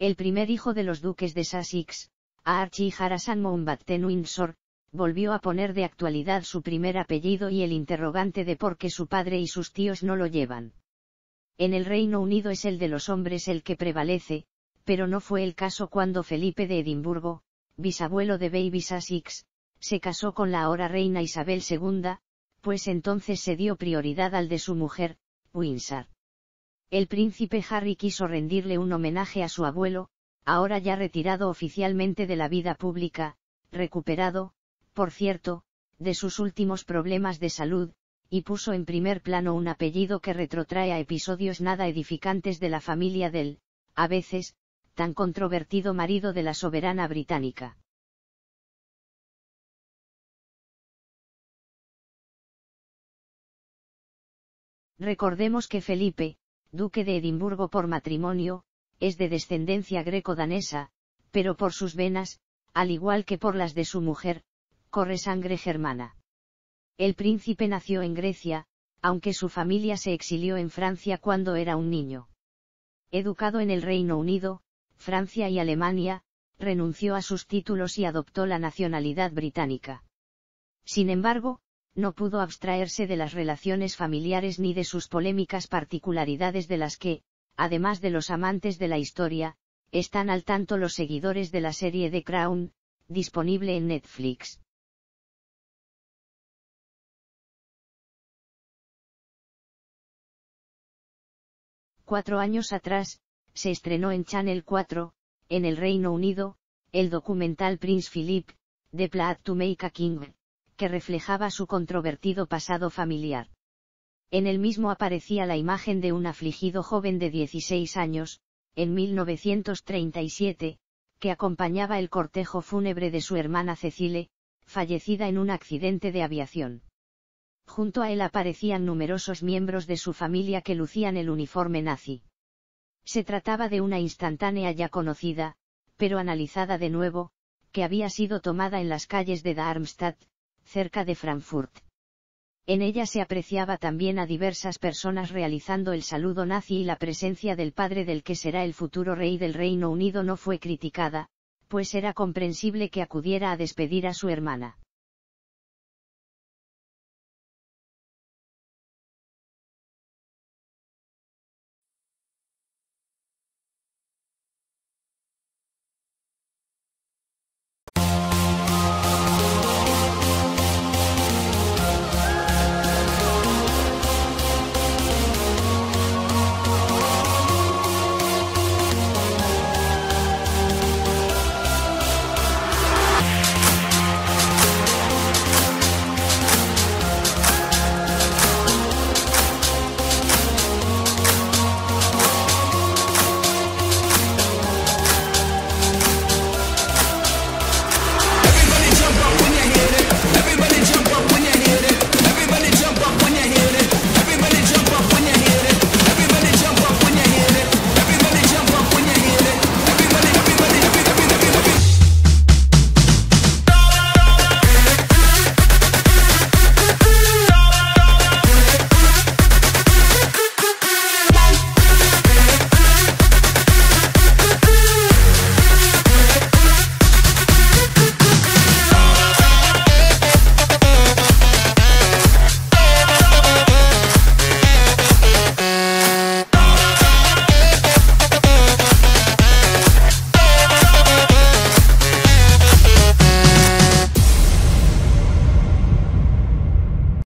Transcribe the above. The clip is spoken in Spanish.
El primer hijo de los duques de Sussex, Archie Harrison Mountbatten Windsor, volvió a poner de actualidad su primer apellido y el interrogante de por qué su padre y sus tíos no lo llevan. En el Reino Unido es el de los hombres el que prevalece, pero no fue el caso cuando Felipe de Edimburgo, bisabuelo de Baby Sussex, se casó con la ahora reina Isabel II, pues entonces se dio prioridad al de su mujer, Windsor. El príncipe Harry quiso rendirle un homenaje a su abuelo, ahora ya retirado oficialmente de la vida pública, recuperado, por cierto, de sus últimos problemas de salud, y puso en primer plano un apellido que retrotrae a episodios nada edificantes de la familia del, a veces, tan controvertido marido de la soberana británica. Recordemos que Felipe, duque de Edimburgo por matrimonio, es de descendencia greco-danesa, pero por sus venas, al igual que por las de su mujer, corre sangre germana. El príncipe nació en Grecia, aunque su familia se exilió en Francia cuando era un niño. Educado en el Reino Unido, Francia y Alemania, renunció a sus títulos y adoptó la nacionalidad británica. Sin embargo, no pudo abstraerse de las relaciones familiares ni de sus polémicas particularidades de las que, además de los amantes de la historia, están al tanto los seguidores de la serie The Crown, disponible en Netflix. Cuatro años atrás, se estrenó en Channel 4, en el Reino Unido, el documental Prince Philip, The Plot to Make a King, que reflejaba su controvertido pasado familiar. En el mismo aparecía la imagen de un afligido joven de 16 años, en 1937, que acompañaba el cortejo fúnebre de su hermana Cecile, fallecida en un accidente de aviación. Junto a él aparecían numerosos miembros de su familia que lucían el uniforme nazi. Se trataba de una instantánea ya conocida, pero analizada de nuevo, que había sido tomada en las calles de Darmstadt, cerca de Frankfurt. En ella se apreciaba también a diversas personas realizando el saludo nazi y la presencia del padre del que será el futuro rey del Reino Unido no fue criticada, pues era comprensible que acudiera a despedir a su hermana.